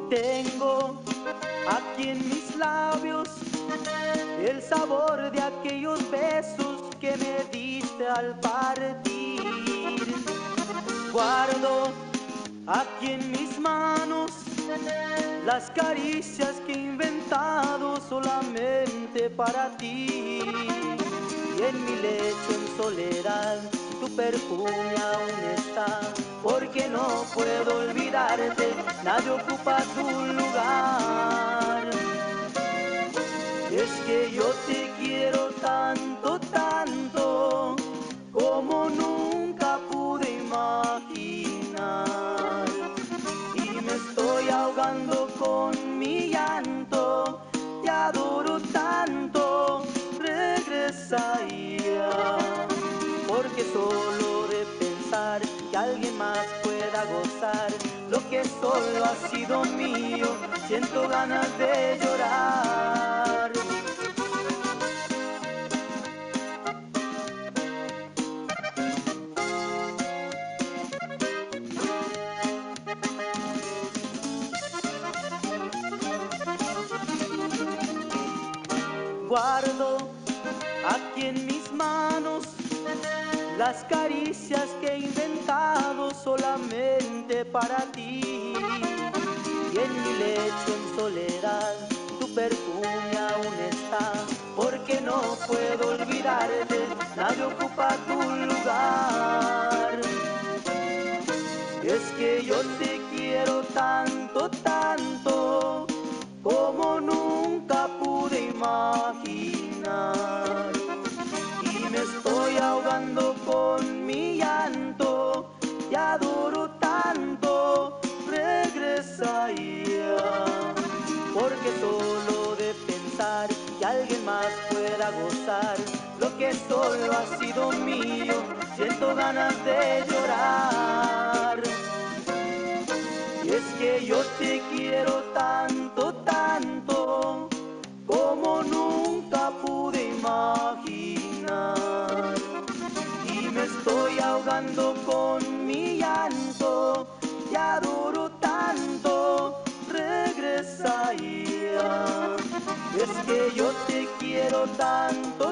Tengo aquí en mis labios el sabor de aquellos besos que me diste al partir. Guardo aquí en mis manos las caricias que he inventado solamente para ti. Y en mi lecho en soledad tu perfume aún está, porque no puedo olvidarte, nadie ocupa tu lugar. Es que yo te quiero tanto, tanto, como nunca pude imaginar. Y me estoy ahogando con mi llanto, te adoro tanto, regresa ya. Porque solo de pensar que alguien más pueda gozar lo que solo ha sido mío, siento ganas de llorar. Guardo aquí en mis manos las caricias que he inventado solamente para ti. Y en mi lecho en soledad tu perfume aún está, porque no puedo olvidarte, nadie ocupa tu lugar. Es que yo te quiero tanto, tanto, como nunca pude imaginar. Y me estoy ahogando con mi llanto, te adoro tanto, regresa ya. Porque solo de pensar que alguien más pueda gozar lo que solo ha sido mío, siento ganas de llorar. Y es que yo te quiero tanto, tanto, como nunca pude imaginar. Y me estoy ahogando con mi llanto, te adoro tanto, regresa ya. Es que yo te quiero tanto,